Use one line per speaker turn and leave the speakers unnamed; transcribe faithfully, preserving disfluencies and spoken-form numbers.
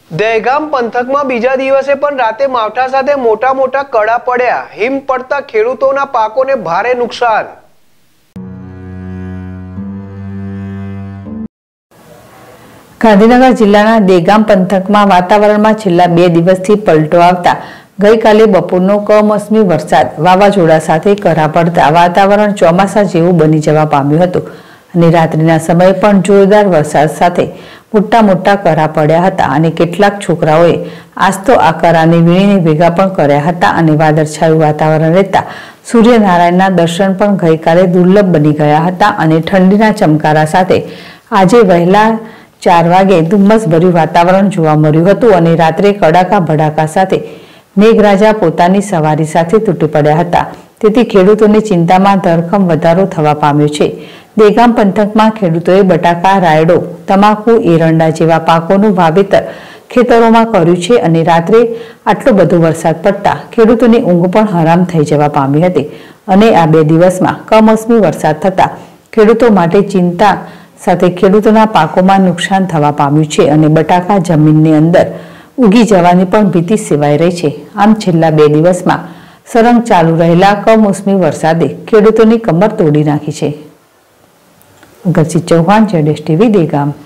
દહેગામ પંથકમાં બીજા દિવસે પણ રાતે માવઠા સાથે મોટા મોટા કડા પડ્યા. હિમ પડતા ખેડૂતોના પાકોને ભારે નુકસાન.
ગાંધીનગર જિલ્લાના દહેગામ પંથકમાં વાતાવરણમાં છેલ્લા બે દિવસથી પલટો આવતા ગઈકાલે બપોરનો કમોસમી વરસાદ વાવાઝોડા સાથે કરા પડતા વાતાવરણ ચોમાસા જેવું બની જવા પામ્યું હતું અને રાત્રિના સમયે પણ જોરદાર વરસાદ સાથે મોટા મોટા કરા પડ્યા હતા અને કેટલાક છોકરાઓએ આજ તો આ કરાને વીણીને ભેગા પણ કર્યા હતા અને વાદળછાયું વાતાવરણ રહેતા સૂર્યનારાયણના દર્શન પણ ગઈકાલે દુર્લભ બની ગયા હતા અને ઠંડીના ચમકારા સાથે આજે વહેલા ચાર વાગે ધુમ્મસભર્યું વાતાવરણ જોવા મળ્યું હતું અને રાત્રે કડાકા ભડાકા સાથે મેઘરાજા પોતાની સવારી સાથે તૂટી પડ્યા હતા. તેથી ખેડૂતોની ચિંતામાં ધરખમ વધારો થવા પામ્યો છે. દહેગામ પંથકમાં ખેડૂતોએ બટાકા, રાયડો, તમાકુ, એરંડા જેવા પાકોનું વાવેતર ખેતરોમાં કર્યું છે અને રાત્રે આટલો બધો વરસાદ પડતા ખેડૂતોની ઊંઘ પણ હરામ થઈ જવા પામી હતી અને આ બે દિવસમાં કમોસમી વરસાદ થતા ખેડૂતો માટે ચિંતા સાથે ખેડૂતોના પાકોમાં નુકસાન થવા પામ્યું છે અને બટાકા જમીનની અંદર ઉગી જવાની પણ ભીતિ સેવાઈ રહી છે. આમ છેલ્લા બે દિવસમાં સળંગ ચાલુ રહેલા કમોસમી વરસાદે ખેડૂતોની કમર તોડી નાખી છે. અગરજીત ચૌહાણ, જેડેશ ટીવી, દહેગામ.